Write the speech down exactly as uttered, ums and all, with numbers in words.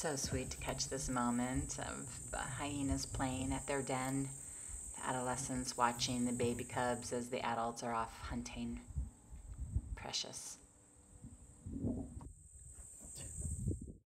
So sweet to catch this moment of the hyenas playing at their den, the adolescents watching the baby cubs as the adults are off hunting. Precious.